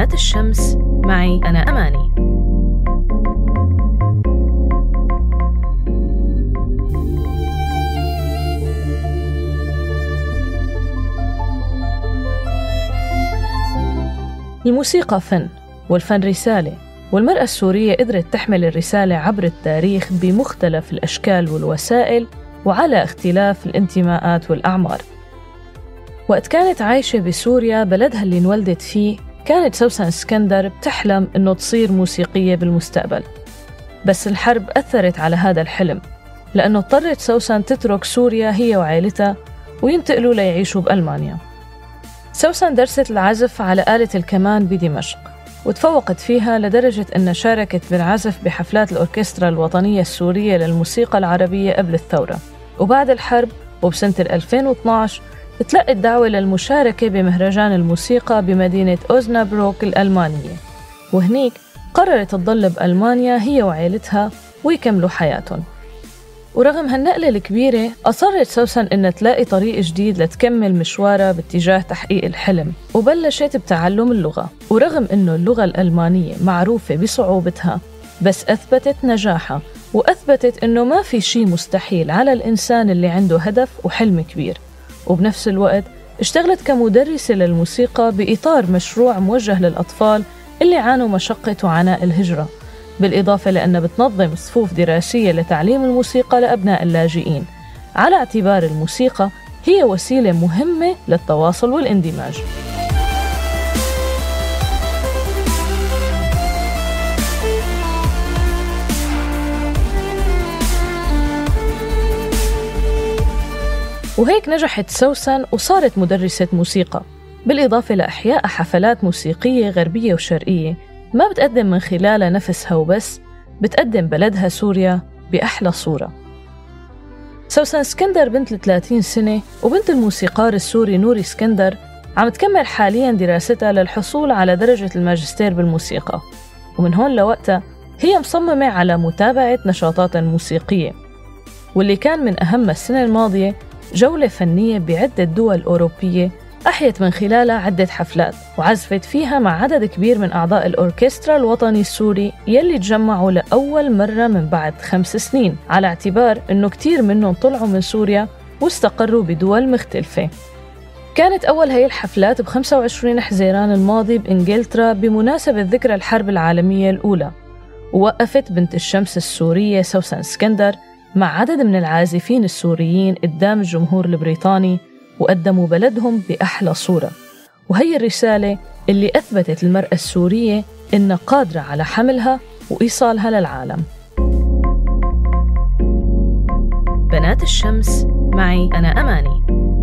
بنات الشمس معي أنا أماني. الموسيقى فن، والفن رسالة، والمرأة السورية قدرت تحمل الرسالة عبر التاريخ بمختلف الأشكال والوسائل وعلى اختلاف الانتماءات والأعمار. وقت كانت عايشة بسوريا بلدها اللي انولدت فيه، كانت سوسن اسكندر بتحلم إنه تصير موسيقية بالمستقبل، بس الحرب أثرت على هذا الحلم، لأنه اضطرت سوسن تترك سوريا هي وعائلتها وينتقلوا ليعيشوا بألمانيا. سوسن درست العزف على آلة الكمان بدمشق، وتفوقت فيها لدرجة أنها شاركت بالعزف بحفلات الأوركسترا الوطنية السورية للموسيقى العربية قبل الثورة. وبعد الحرب وبسنة 2012 تلقت دعوة للمشاركة بمهرجان الموسيقى بمدينة أوزنابروك الألمانية، وهنيك قررت تضل بألمانيا هي وعائلتها ويكملوا حياتهم. ورغم هالنقلة الكبيرة أصرت سوسن إنها تلاقي طريق جديد لتكمل مشوارها باتجاه تحقيق الحلم، وبلشت بتعلم اللغة. ورغم إنه اللغة الألمانية معروفة بصعوبتها، بس أثبتت نجاحها وأثبتت إنه ما في شيء مستحيل على الإنسان اللي عنده هدف وحلم كبير. وبنفس الوقت اشتغلت كمدرسة للموسيقى بإطار مشروع موجه للأطفال اللي عانوا مشقة وعناء الهجرة، بالإضافة لأنها بتنظم صفوف دراسية لتعليم الموسيقى لأبناء اللاجئين، على اعتبار الموسيقى هي وسيلة مهمة للتواصل والاندماج. وهيك نجحت سوسن وصارت مدرسة موسيقى، بالإضافة لإحياء حفلات موسيقية غربية وشرقية ما بتقدم من خلالها نفسها وبس، بتقدم بلدها سوريا بأحلى صورة. سوسن اسكندر بنت 30 سنة وبنت الموسيقار السوري نوري اسكندر، عم تكمل حالياً دراستها للحصول على درجة الماجستير بالموسيقى، ومن هون لوقتها هي مصممة على متابعة نشاطاتها الموسيقية، واللي كان من أهم السنة الماضية جولة فنية بعدة دول أوروبية أحيت من خلالها عدة حفلات، وعزفت فيها مع عدد كبير من أعضاء الأوركسترا الوطني السوري يلي تجمعوا لأول مرة من بعد 5 سنين، على اعتبار أنه كتير منهم طلعوا من سوريا واستقروا بدول مختلفة. كانت أول هاي الحفلات ب25 حزيران الماضي بإنجلترا بمناسبة ذكرى الحرب العالمية الأولى، ووقفت بنت الشمس السورية سوسن اسكندر مع عدد من العازفين السوريين قدام الجمهور البريطاني، وقدموا بلدهم بأحلى صورة. وهي الرسالة اللي أثبتت المرأة السورية إنها قادرة على حملها وإيصالها للعالم. بنات الشمس معي أنا أماني.